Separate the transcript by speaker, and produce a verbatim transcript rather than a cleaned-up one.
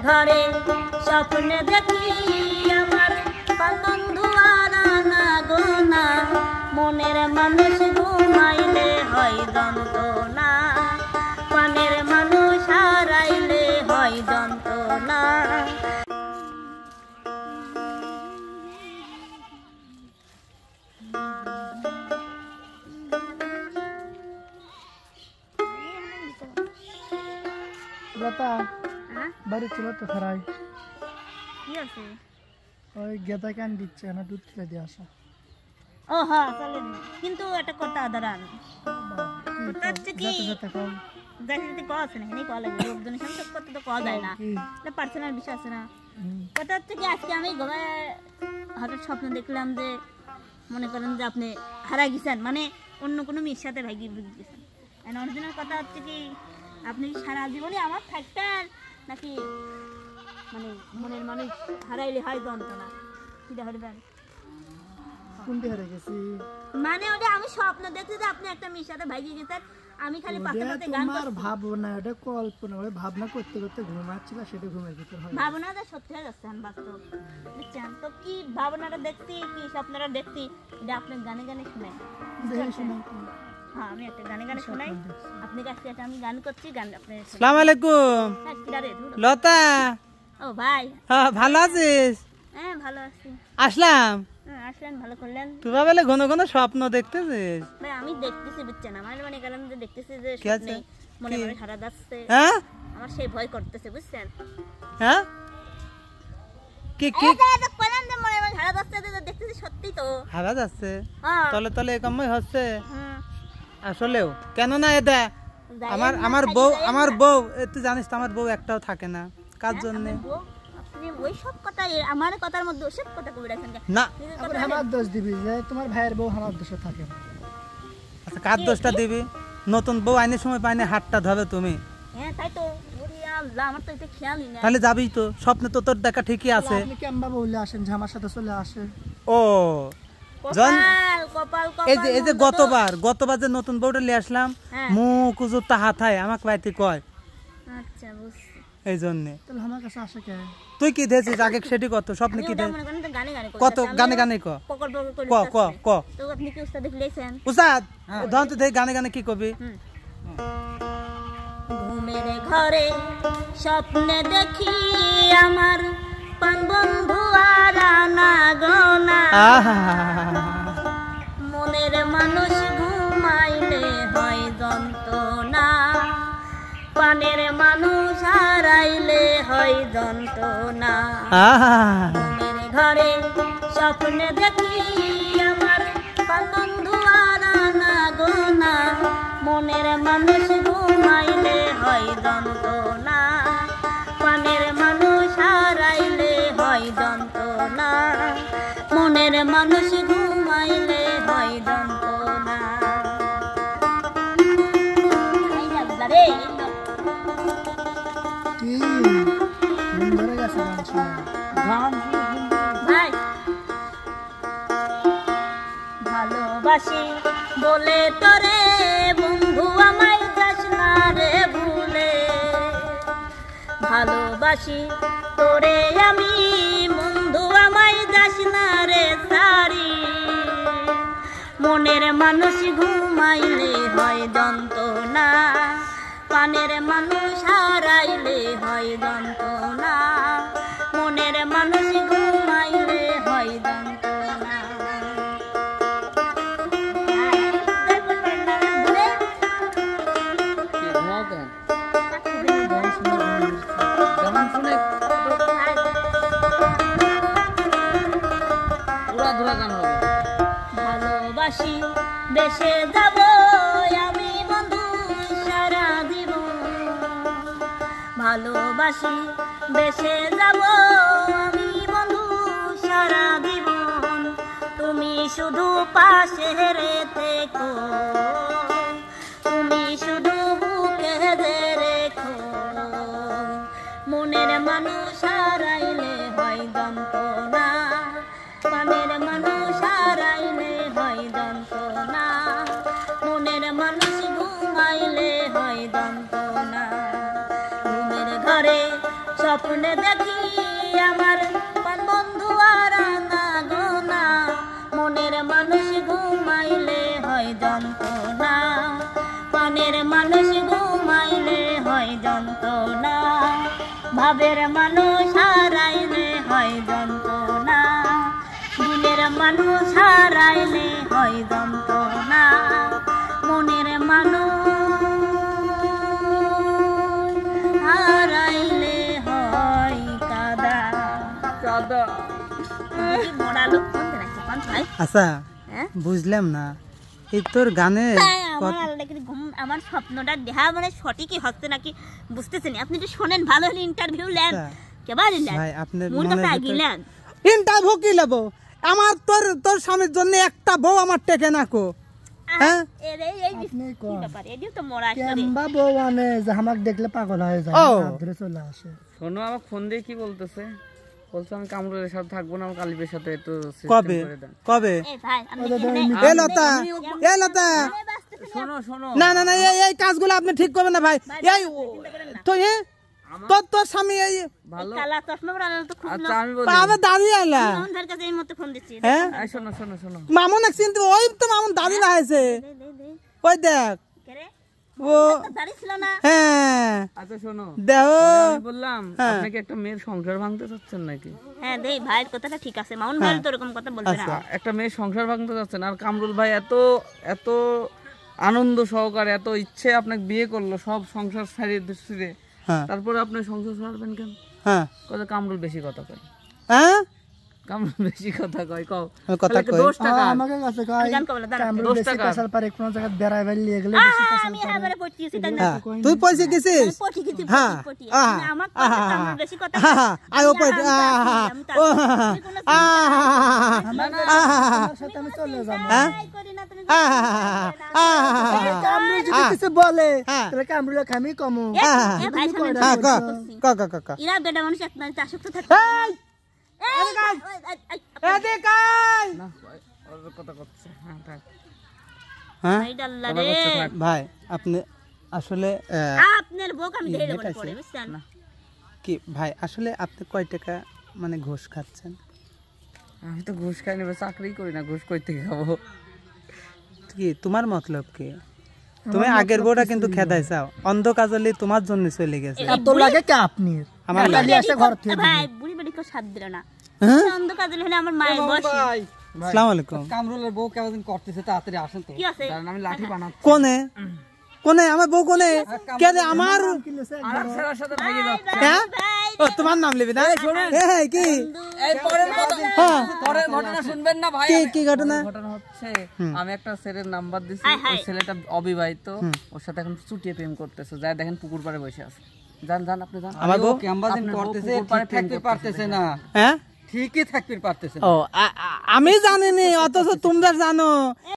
Speaker 1: ঘরে স্বপ্নে দেখি আমার বন্ধু আর না গো না, মনের মানুষ ঘুমাইলে হয় যন্ত্রণা, প্রাণের মানুষ হারাইলে হয় যন্ত্রণা।
Speaker 2: লতা বাড়ি চলো তো খারাই
Speaker 1: কি আছে?
Speaker 2: ওই গেদা কেন দিচ্ছে না, দুধ খেলে দিয়ে আসা।
Speaker 1: ও হ্যাঁ চলেন, কিন্তু একটা কথা দাঁড়ান, কথা হচ্ছে কি দেখতে কওয়া আছে না, হেনি কওয়া লাগে, লোকজনের সামনে সব কথা তো কওয়া যায় না, এটা পার্সোনাল বিষয় আছে না। কথা হচ্ছে কি আজকে আমি ঘুমায় হঠাৎ স্বপ্ন দেখলাম যে মনে করেন যে আপনি হারা গেছেন, মানে অন্য কোনো মেয়ের সাথে ভাগি বুঝে গেছেন। অরিজিনাল কথা হচ্ছে কি আপনি সারা জীবনই আমার থাকতেন নাকি মানে মনের মানুষ হারাইলে হয় যন্ত্রণা, কিটা হরবেন
Speaker 2: কোনটা হারে গেছি?
Speaker 1: মানে ওটা আমি স্বপ্ন দেখছি যে আপনি একটা মেয়ের সাথে ভাগি গেছেন, আমি খালি পাশে পাশে গান করছি।
Speaker 2: তোমার ভাবনা, এটা কল্পনা, ওই ভাবনা করতে করতে ঘুমাচ্ছিল, সেটা ঘুমের ভিতর হয়।
Speaker 1: ভাবনাটা সত্যি হয়ে যাচ্ছে বাস্তব, বুঝছেন তো? কি ভাবনাটা দেখছি কি স্বপ্নটা দেখছি এটা আপনি গানে গানে শুনেন। হ্যাঁ আমি একটা গানে গানে শোনাই, আপনি কাছে একটা আমি গান করছি, গান আপনি।
Speaker 3: আসসালামু আলাইকুম লতা।
Speaker 1: ও ভাই,
Speaker 3: হ্যাঁ ভালো আছিস?
Speaker 1: হ্যাঁ ভালো আছি।
Speaker 3: আসলাম।
Speaker 1: হ্যাঁ আসলেন, ভালো করলেন।
Speaker 3: তুই বলে ঘন ঘন স্বপ্ন দেখতেছিস?
Speaker 1: ভাই আমি দেখতেছি, বুঝছেন, আমার মানে গেলাম যে দেখতেছি যে স্বপ্নে মনে মনে হারা যাচ্ছে,
Speaker 3: হ্যাঁ
Speaker 1: আমার সেই ভয় করতেছে, বুঝছেন?
Speaker 3: হ্যাঁ কি কি
Speaker 1: এটা কোন যে মনে মনে হারা যাচ্ছে, যে দেখতেছি সত্যি তো
Speaker 3: হারা যাচ্ছে।
Speaker 1: হ্যাঁ
Speaker 3: তলে তলে এরকমই হচ্ছে
Speaker 1: হ্যাঁ
Speaker 3: আসলেও। কেন না এটা আমার আমার বউ, আমার বউ তুই জানিস তো আমার বউ একটাও থাকে না, কার জন্য?
Speaker 1: আপনি ওই সব কথা আমার কথার মধ্যে ওসব কথা কই রাখেন
Speaker 3: না?
Speaker 2: আবার আমার দোষ দিবি যে তোমার ভাইয়ের বউ আমার দোষে থাকে।
Speaker 3: আচ্ছা কার দোষটা দিবি? নতুন বউ আইনের সময় পাইনে হাতটা ধরে তুমি।
Speaker 1: হ্যাঁ তাই তো, ওরে আল্লাহ আমার তো এটা খেয়ালই না।
Speaker 3: তাহলে যাবি তো, স্বপ্নে তো তোর দেখা ঠিকই আছে।
Speaker 2: আপনি কেমবা বললে আসেন যে আমার সাথে চলে আসে?
Speaker 3: ও
Speaker 1: কপাল কপাল কপাল।
Speaker 3: এই যে এই যে গতবার গতবার যে নতুন বউটা নিয়ে আসলাম, মুখ উজুরটা হাতায় আমাকে বাইতে কয়।
Speaker 1: আচ্ছা বুঝছি।
Speaker 3: এই জন্য
Speaker 2: তাহলে আমার কাছে আসে কে?
Speaker 3: তুই কি দেখছিস আগে সেটি কত স্বপ্নে কি দেখ?
Speaker 1: গানে গানে
Speaker 3: কত গানে গানে ক
Speaker 1: পকর পকর
Speaker 3: ক ক ক
Speaker 1: তো আপনি কি উস্তাদ দেখলেছেন?
Speaker 3: উস্তাদ ধন তো দেখ গানে গানে কি কবি?
Speaker 1: ঘুমের ঘরে স্বপ্নে দেখি আমার পান বন্ধু আর না গো না, মনের মানুষ ঘুমাইলে হয় যন্ত্রণা, প্রাণের মানুষ হারাইলে হয় যন্ত্রণা। ঘুমের ঘরে স্বপ্নে দেখি আমার পান বন্ধু আর না গো না, মনের মানুষ ঘুমাইলে হয় যন্ত্রণা, প্রাণের মানুষ হারাইলে হয় যন্ত্রণা, মনের মানুষ ঘুমাইলে হয় যন্ত্রণা। ভাই ভালোবাসি বলে তোরে বন্ধু আমায় যাস না রে ভুলে, ভালোবাসি তোরে আমি বন্ধু আমায় যাস না রে সারি, মনের মানুষ ঘুমাইলে হয় যন্ত্রণা, প্রাণের মানুষ হারাইলে হয় যন্ত্রণা, মনের মানুষ ঘুমাইলে হয় যন্ত্রণা। ভালোবাসি দেশে যাব আমি বন্ধু সারা জীবন, ভালোবাসি দেশে যাব আমি বন্ধু সারা জীবন, তুমি শুধু পাশে রে থেকো, তুমি শুধু বুকে রেখো, মনের মানুষ হারাইলে হয় যন্ত্রণা, প্রাণের মানুষ হারাইলে হয় যন্ত্রণা, মনের মানুষ ঘুমাইলে হয় যন্ত্রণা। ঘুমের ঘরে স্বপ্নে দেখি আমার প্রাণ বন্ধু আর না গো না, মনের মানুষ ঘুমাইলে হয় যন্ত্রণা, প্রাণের মানুষ ঘুমাইলে হয় যন্ত্রণা, ভাবের মানুষ হারাইলে হয় যন্ত্রণা, দিলের মানুষ হারাইলে হয় যন্ত্রণা, মনের মানুষ হারাইলে হয় কাদা
Speaker 4: কাদা।
Speaker 1: দেখি মোড়া লোক কোনটা রাখছে কোন ভাই?
Speaker 3: আচ্ছা
Speaker 1: হ্যাঁ?
Speaker 3: বুঝলাম না এই তোর গানে
Speaker 1: হ্যাঁ, আমার আল্লাহ কি ঘুম, আমার স্বপ্নটা দেহা মানে সঠিকই হচ্ছে নাকি বুঝতেছেন। আপনি একটু শোনেন, ভালো হলে ইন্টারভিউ নেন।
Speaker 3: আচ্ছা।
Speaker 1: কেবার নিলেন?
Speaker 3: ভাই আপনার
Speaker 1: মোর
Speaker 3: মনের
Speaker 1: কাছে
Speaker 3: ভিতর-
Speaker 1: আগিলেন।
Speaker 3: ইন্টারভিউ কি নেবো? আমার তোর তোর স্বামীর জন্য একটা বউ আমার টেকে না কো। হ্যাঁ?
Speaker 1: এর এই এই
Speaker 2: আপনি
Speaker 1: কি
Speaker 2: কোন
Speaker 1: ব্যাপার? এদিও তো মোড়া আসলে।
Speaker 2: কেমবা বউ আনে যে আমাকে দেখলে পাগল হয়ে যায়,
Speaker 3: ও।
Speaker 2: হাত ধরে চলে আসে।
Speaker 4: শোনো, আমাকে ফোন দিয়ে কি বলতেছে? বলছে আমি কামরুলের সাথে থাকবো না, আমাকে আলিফের সাথে একটু system
Speaker 3: কবে
Speaker 4: করে দেন।
Speaker 3: কবে
Speaker 1: এই ভাই আপনি
Speaker 2: ওদের
Speaker 1: কেমনে-
Speaker 2: আমি-
Speaker 3: এ লতা এ লতা
Speaker 1: কেমনে বাঁচতেছেন?
Speaker 4: শোনো শোনো
Speaker 3: না না না এই এই কাজগুলো আপনি ঠিক করবেন না ভাই। এই তো এ তোর তোর স্বামী এই
Speaker 4: ভালো।
Speaker 1: কালা চশমা পরা তো খুব
Speaker 4: আচ্ছা আমি বলি,
Speaker 3: পাবে দাঁড়িয়ে আইলা
Speaker 1: আমাদের কাছে এই মতো ফোন দিচ্ছি।
Speaker 3: হ্যাঁ
Speaker 4: এই শোনো শোনো শোনো
Speaker 3: মামুন এক চিনতে ওই তো মামুন দাদি না হয়েছে
Speaker 1: দে দে দে
Speaker 3: ওই দেখ
Speaker 1: কে রে?
Speaker 3: ও
Speaker 1: তো দাড়ি ছিল না।
Speaker 3: হ্যাঁ
Speaker 4: আচ্ছা শোনো,
Speaker 3: দেহ
Speaker 4: আমি বললাম
Speaker 3: হ্যাঁ।
Speaker 4: আপনাকে একটা মেয়ের সংসার ভাঙতে চাচ্ছেন নাকি?
Speaker 1: হ্যাঁ দেই ভাইয়ের কথাটা ঠিক আছে, মাউন ভাই তো এরকম কথা বলবে না।
Speaker 3: আচ্ছা।
Speaker 4: একটা মেয়ের সংসার ভাঙতে চাচ্ছেন, আর কামরুল ভাই এত এত আনন্দ সহকারে এত ইচ্ছে আপনাকে বিয়ে করলো, সব সংসার ছাড়িয়ে ছিঁড়ে,
Speaker 3: হ্যাঁ
Speaker 4: তারপরে আপনি সংসার ছাড়বেন কেন?
Speaker 3: হ্যাঁ
Speaker 4: কথা কামরুল বেশি কথা কয়,
Speaker 3: হ্যাঁ
Speaker 4: কামরুল বেশি কথা কয়, কও
Speaker 3: আমি কথা
Speaker 4: তাহলে কি
Speaker 3: কই।
Speaker 4: দোষ টাকা?
Speaker 2: আ, আমাকে কাছে কয়
Speaker 1: গান কবলে দাঁড়া।
Speaker 2: কামরুল
Speaker 4: দশ
Speaker 2: বেশি
Speaker 4: টাকা।
Speaker 2: পেশাল পারে, কোনো জায়গায় বেড়াই বেড়ি নিয়ে গেলে
Speaker 1: আহ,
Speaker 2: বেশি পেশাল
Speaker 1: আমি
Speaker 2: পারে।
Speaker 1: এবারে পড়ছি তাই না।
Speaker 3: হ্যাঁ তুই পয়সা গেছিস
Speaker 1: পটি কিছু
Speaker 3: হ্যাঁ
Speaker 1: পটি।
Speaker 3: আহা,
Speaker 1: আমার
Speaker 3: আহা,
Speaker 1: কথা আমার বেশি কথা।
Speaker 3: আহা, আয় ও পয়সা আহা,
Speaker 1: আমি তো
Speaker 3: ও
Speaker 1: আছি,
Speaker 3: আহা,
Speaker 1: তুমি কোনো চিন্তা
Speaker 3: আহা,
Speaker 2: আমার
Speaker 3: আহা,
Speaker 2: তোমার সাথে আমি চলে যাবো।
Speaker 3: হ্যাঁ?
Speaker 1: নাই করি না, তুমি
Speaker 3: আহা, আহা,
Speaker 2: কামরুল যদি কিছু বলে
Speaker 3: হ্যাঁ।
Speaker 2: তাহলে কামরুল খামি কমু।
Speaker 1: এ,
Speaker 3: আহা,
Speaker 1: এ ভাই সামনে
Speaker 3: হ্যাঁ ক
Speaker 1: করছি।
Speaker 3: ক ক ক ক
Speaker 1: ইরা বেটা মানুষ এক নারীতে আসক্ত থাকে।
Speaker 3: এই,
Speaker 1: এই, এই, এই, এই,
Speaker 3: এদিকে আয়।
Speaker 4: না ওর কথা করছে, হ্যাঁ থাক।
Speaker 3: হ্যাঁ
Speaker 1: ভাই ডাল্লা
Speaker 4: কথা
Speaker 1: রে।
Speaker 4: করছে, থাক।
Speaker 3: ভাই আপনি আসলে আহ,
Speaker 1: আপনার বউকে আমি ধরে মনে পড়ে বুঝছেন।
Speaker 3: কি ভাই আসলে আপনি কয় টাকা মানে ঘুষ খাচ্ছেন?
Speaker 4: আমি তো ঘুষ খাই নেবে, চাকরি করি না, ঘুষ কই থেকে খাবো?
Speaker 3: কি তোমার মতলব কি? তুমি আগের বউটা কিন্তু খেদাই চাও, অন্ধ কাজলি তোমার জন্য চলে গেছে।
Speaker 2: এত লাগে কে আপনি?
Speaker 3: আমার
Speaker 2: টাকা নিয়ে আসে ঘর থেকে।
Speaker 1: ভাই বুড়ি বেড়ি কেউ সাথ দিল না।
Speaker 3: হ্যাঁ?
Speaker 1: অন্ধ কাজল হলে আমার মায়ের বয়স
Speaker 3: আসসালামু আলাইকুম।
Speaker 4: কামরুলের বউ কেমন করতেছে, তাড়াতাড়ি আসেন তো,
Speaker 1: কি আছে?
Speaker 4: কারণ আমি লাঠি বানাচ্ছি।
Speaker 3: কোনে কোনে আমার বউ কোনে কে রে আমার
Speaker 2: কিনেছে
Speaker 4: আর ছেলের সাথে ভাগে যাচ্ছে।
Speaker 3: হ্যাঁ
Speaker 1: ভাই
Speaker 3: ও তোমার নাম লিবি না এই কি
Speaker 4: এই পরের কথা,
Speaker 3: হ্যাঁ
Speaker 4: পরের ঘটনা শুনবেন না ভাই?
Speaker 3: কি কি ঘটনা?
Speaker 4: ঘটনা হচ্ছে আমি একটা ছেলের নাম্বার দিছি,
Speaker 1: হায় হায়।
Speaker 4: ওই ছেলেটা অবিবাহিত, ওর সাথে এখন চুটিয়ে প্রেম করতেছে, যাই দেখেন পুকুর পাড়ে বসে আছে। যান যান আপনি যান।
Speaker 3: আমার বউ
Speaker 4: ক্যাম্বাসিং করতেছে, থাকতে পারতেছে না,
Speaker 3: হ্যাঁ
Speaker 4: ঠিকই থাকতে পারতেছে।
Speaker 3: ও আ- আ- আমি জানিনি অথচ তোমরা জানো।